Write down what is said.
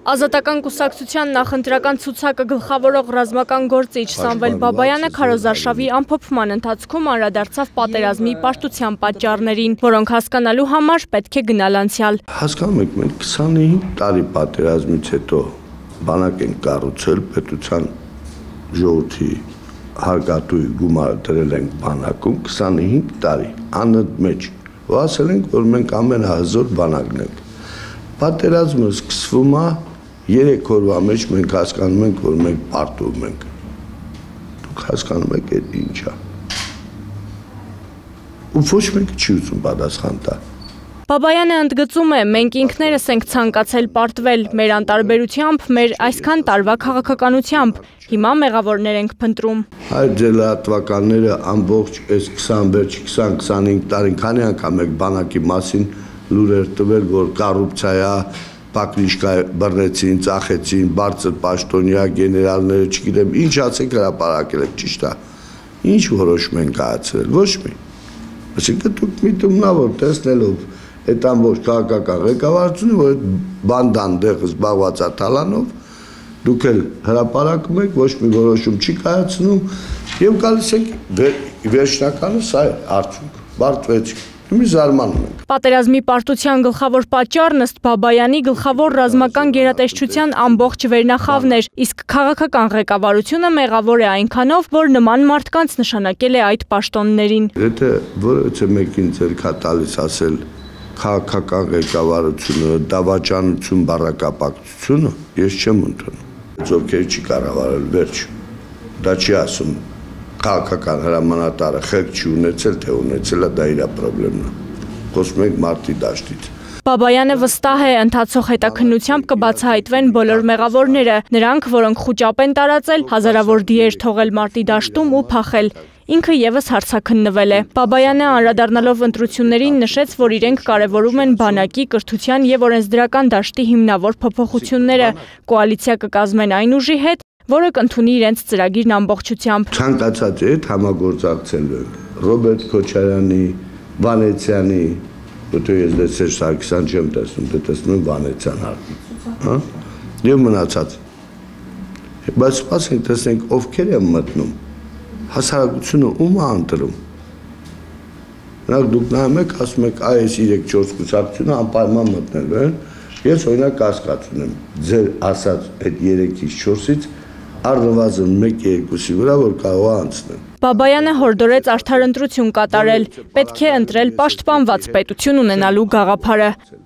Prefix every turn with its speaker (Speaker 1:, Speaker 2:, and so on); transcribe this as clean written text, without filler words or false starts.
Speaker 1: Ազատական կուսակցության նախընտրական ցուցակը գլխավորող ռազմական գործիչ Սամվել Բաբայանը քարոզարշավի ամփոփման ընթացքում անդրադարձավ պատերազմի պարտության պատճառներին, որոնք հասկանալու համար պետք է գնալ անցյալ։
Speaker 2: Հասկանում եք, մենք 25 տարի պատերազմից հետո բանակ ենք կառուցել, պետության ժողովրդի հարգատուի գումարը դրել ենք բանակում 25 տարի, անընդմեջ, ու ասել ենք, որ մենք ամենահզոր բանակն ենք։ Պատերազմը սկսվում է 3 օրվա մեջ մենք հասկանում ենք, որ մենք պարտում ենք։ Դուք հասկանում եք, այդ ինչ է։ Ու ոչ մեկը չի ուզում պատասխան տալ։
Speaker 1: Բաբայանը ընդգծում է, մենք ինքներս ենք ցանկացել պարտվել, մեր անտարբերությամբ, մեր այսքան տարվա քաղաքականությամբ, հիմա մեղավորներ ենք փնտրում։
Speaker 2: Այդ ձելատվականները ամբողջ այս 20 վերջ 20-25 տարին քանի անգամ եք բանակի մասին լուրեր տվել, որ կոռուպցիա է, պակրիշկա բռնեցին, ծախեցին, բարձր պաշտոնյա գեներալները, չգիտեմ, ինչ ասեք հրապարակել եք, ճիշտ է։ Ինչ որոշում են կայացրել, ոչ մի։ Այսինքն դուք միտումնավոր տեսնելով այդ ամբողջ քաղաքական ղեկավարությունը, որ այդ բանդան դեղը զբաղված է թալանով, դուք էլ հրապարակում եք, ոչ մի որոշում չի կայացնում եւ գալիս եք վերջնականը սա է արդյունք, բարդվեցիք։
Speaker 1: Պատերազմի պարտության գլխավոր պատճառն ըստ Բաբայանի գլխավոր ռազմական գերատեսչության ամբողջ վերնախավն էր, իսկ քաղաքական ղեկավարությունը մեղավոր է այնքանով, որ նման մարդկանց նշանակել է այդ պաշտոններին։
Speaker 2: Եթե որևէ մեկին ձեռք է տալիս ասել քաղաքական ղեկավարությունը, դավաճանություն, բառակապակցությունը, ես չեմ ընդունում։ Ովքեր չի կառավարել վերջ, դա չի ասում քաղաքական հրամանատարը խելք չի ունեցել, թե ունեցել է, դա իր պրոբլեմն է։ Խոսում ենք մարտի դաշտից։
Speaker 1: Բաբայանը վստահ է, ընթացող հետաքննությամբ կբացահայտվեն բոլոր մեղավորները, նրանք, որոնք խուճապ են տարածել, հազարավոր դիեր թողել մարտի դաշտում ու փախել։ Ինքը եւս հարցաքննվել է։ Բաբայանը անդրադառնալով ընտրություններին նշեց, որ իրենք կարևորում են բանակի, կրթության եւ օրենսդրական դաշտի հիմնավոր փոփոխությունները, կոալիցիա կկազմեն այն ուժի հետ, որը կընդունի իրենց ծրագիրն ամբողջությամբ։
Speaker 2: Ցանկացած հետ համագործակցելու ենք Ռոբերտ Քոչարյանի, Վանեցյանի, որտեղ ես դե Սերժ Սարգսյան չեմ տեսնում, դե տեսնում եմ Վանեցյան հարկի, հա? Եվ մնացած։ Բայց սպասենք, տեսնենք ովքեր են մտնում, հասարակությունը ում է ընտրում։ Նրանք դուք նայում եք, ասում եք, այս 3-4 կուսակցությունը անպայման մտնելու են։ Ես օրինակ կասկած ունեմ, ձեր ասած այդ 3-ից 4-ից առնվազն 1-2-ի վրա, որ կարող է անցնել։
Speaker 1: Բաբայանը հորդորեց արդար ընտրություն կատարել, պետք է ընտրել պաշտպանված պետություն ունենալու գաղափարը։